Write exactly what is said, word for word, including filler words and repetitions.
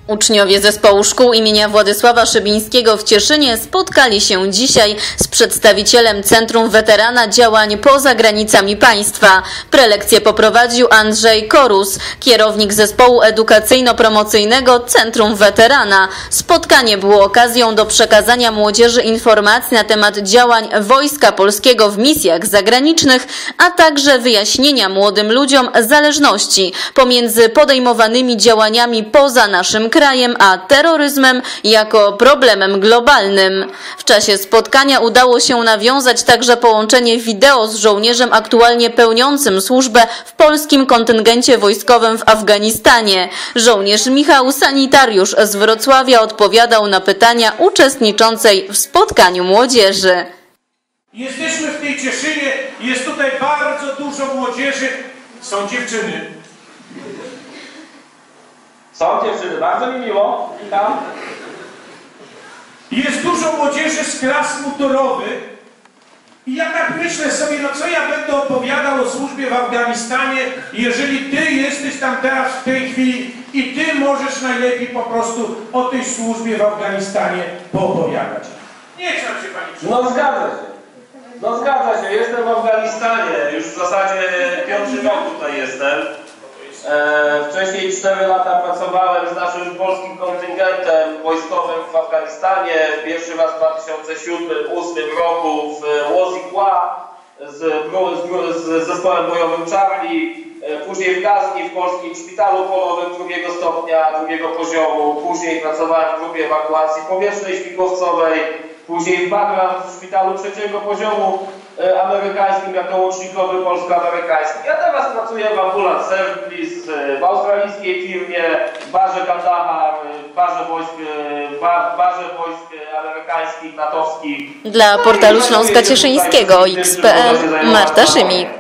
Uczniowie Zespołu Szkół imienia Władysława Szybińskiego w Cieszynie spotkali się dzisiaj z przedstawicielem Centrum Weterana Działań poza granicami państwa. Prelekcję poprowadził Andrzej Korus, kierownik Zespołu Edukacyjno-Promocyjnego Centrum Weterana. Spotkanie było okazją do przekazania młodzieży informacji na temat działań Wojska Polskiego w misjach zagranicznych, a także wyjaśnienia młodym ludziom zależności pomiędzy podejmowanymi działaniami poza naszym krajem, krajem, a terroryzmem jako problemem globalnym. W czasie spotkania udało się nawiązać także połączenie wideo z żołnierzem aktualnie pełniącym służbę w polskim kontyngencie wojskowym w Afganistanie. Żołnierz Michał Sanitariusz z Wrocławia odpowiadał na pytania uczestniczącej w spotkaniu młodzieży. Jesteśmy w tej Cieszynie, jest tutaj bardzo dużo młodzieży, są dziewczyny. Są dziewczyny, bardzo mi miło. Witam. Jest dużo młodzieży z klas mundurowych i ja tak myślę sobie, no co ja będę opowiadał o służbie w Afganistanie, jeżeli ty jesteś tam teraz w tej chwili i ty możesz najlepiej po prostu o tej służbie w Afganistanie poopowiadać. Nie chcę się pani przydać. No zgadza się. No zgadza się. Jestem w Afganistanie. Już w zasadzie piąty rok tutaj jestem. Wcześniej cztery lata pracowałem z naszym polskim kontyngentem wojskowym w Afganistanie. Pierwszy raz w dwa tysiące siódmym do dwa tysiące ósmym roku w Łozikła z, z, z zespołem bojowym Charlie. Później w Gazni w polskim szpitalu polowym drugiego stopnia, drugiego poziomu. Później pracowałem w grupie ewakuacji powietrznej śmigłowcowej. Później w Bagram w szpitalu trzeciego poziomu amerykańskim jako łącznikowy polsko-amerykański. Ja teraz pracuję w Ambulance Service w australijskiej firmie, w barze Kandahar, w barze wojsk, w barze wojsk amerykańskich, natowskich. Dla portalu Śląska Cieszyńskiego X kropka P L Marta Szymik.